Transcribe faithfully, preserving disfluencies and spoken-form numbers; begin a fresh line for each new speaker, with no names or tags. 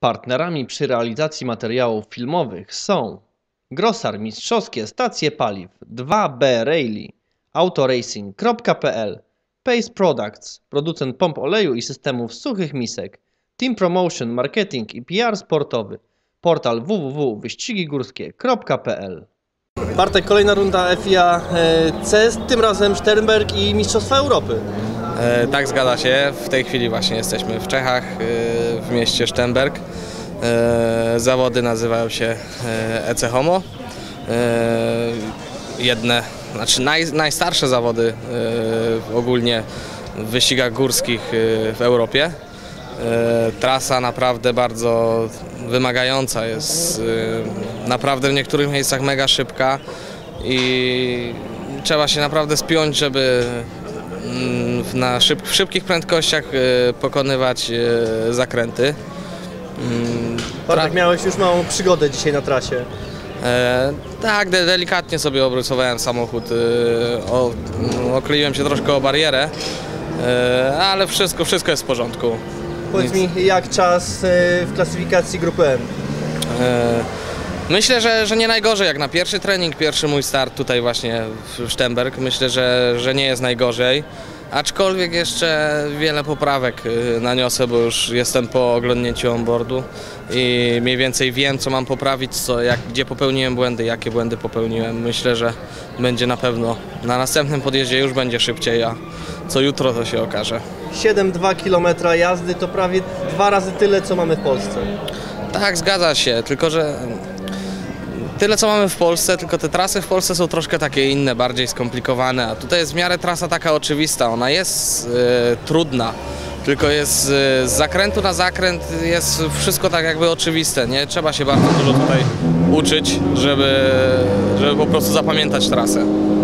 Partnerami przy realizacji materiałów filmowych są Grosar Mistrzowskie Stacje Paliw dwa B Rally, autoracing kropka p l, Pace Products, producent pomp oleju i systemów suchych misek, Team Promotion, Marketing i P R sportowy, portal w w w kropka wyścigi górskie kropka p l. Bartek, kolejna runda F I A C, tym razem Sternberg i Mistrzostwa Europy.
E, tak, zgadza się. W tej chwili właśnie jesteśmy w Czechach, e, w mieście Sternberg. E, zawody nazywają się E C Homo. E, jedne, znaczy naj, najstarsze zawody e, ogólnie w wyścigach górskich e, w Europie. E, trasa naprawdę bardzo wymagająca jest, e, naprawdę w niektórych miejscach mega szybka i trzeba się naprawdę spiąć, żeby na szyb, w szybkich prędkościach e, pokonywać e, zakręty.
Bartek, miałeś już małą przygodę dzisiaj na trasie.
E, tak, de delikatnie sobie obrysowałem samochód, e, o, okleiłem się troszkę o barierę, e, ale wszystko, wszystko jest w porządku.
Powiedz
Nic.
mi, jak czas w klasyfikacji grupy M?
E, myślę, że, że nie najgorzej jak na pierwszy trening, pierwszy mój start tutaj właśnie w Sternberg. Myślę, że, że nie jest najgorzej. Aczkolwiek jeszcze wiele poprawek naniosę, bo już jestem po oglądnięciu onboardu i mniej więcej wiem, co mam poprawić, co, jak, gdzie popełniłem błędy, jakie błędy popełniłem. Myślę, że będzie na pewno na następnym podjeździe już będzie szybciej, a co jutro to się okaże.
siedem przecinek dwa kilometra jazdy to prawie dwa razy tyle, co mamy w Polsce.
Tak, zgadza się, tylko że tyle co mamy w Polsce, tylko te trasy w Polsce są troszkę takie inne, bardziej skomplikowane, a tutaj jest w miarę trasa taka oczywista, ona jest e, trudna, tylko jest e, z zakrętu na zakręt jest wszystko tak jakby oczywiste, nie? Trzeba się bardzo dużo tutaj uczyć, żeby, żeby po prostu zapamiętać trasę.